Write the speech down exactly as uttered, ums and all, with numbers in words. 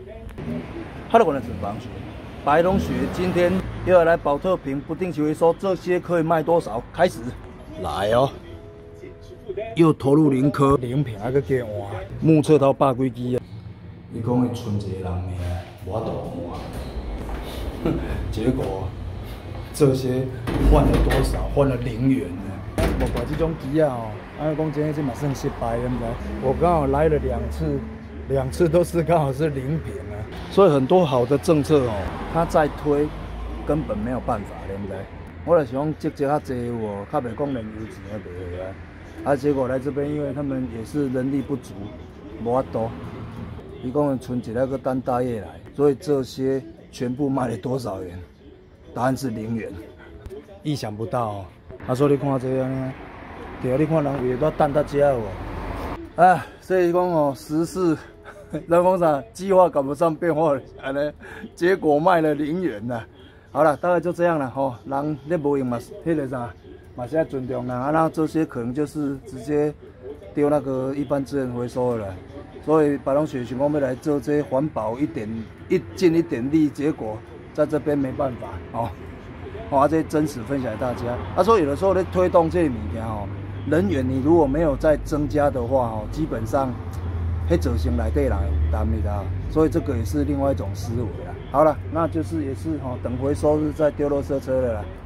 Hello， 我是白龙学，白龙学今天又要来保特瓶不定期回收，这些可以卖多少？开始，来哦，又投入零颗，零瓶还个加换，目测到百几支啊！你讲的剩一个人命，无法度换，结果这些换了多少？换了零元呢？无怪这种机啊哦，按讲真，这嘛算失败，对不对？我刚好来了两次。 两次都是刚好是零瓶啊，所以很多好的政策哦，它在推根本没有办法，对不对？我就想积积较济我，较袂讲燃油钱啊袂啊，啊结果来这边，因为他们也是人力不足，无法度。一共存起来个单大业来，所以这些全部卖了多少元？答案是零元，意想不到哦。啊，所以你看这样呢，对啊，你看人为了蛋到遮有无？啊，所以讲哦，时事。 人讲啥？计划赶不上变化，安尼，结果卖了零元呐。好了，大概就这样了吼。人你无用嘛，迄个啥，嘛是要尊重人啊。那这些可能就是直接丢那个一般资源回收的了。所以白龙雪想讲要来做这些环保一点一尽一点力，结果在这边没办法哦。好、啊，这真实分享给大家。啊，所以有的时候在推动这些物件哦，人员你如果没有再增加的话哦，基本上。 黑造成内底人有担的啦，所以这个也是另外一种思维啦。好了，那就是也是哈、哦，等回收日再丢垃圾车了啦。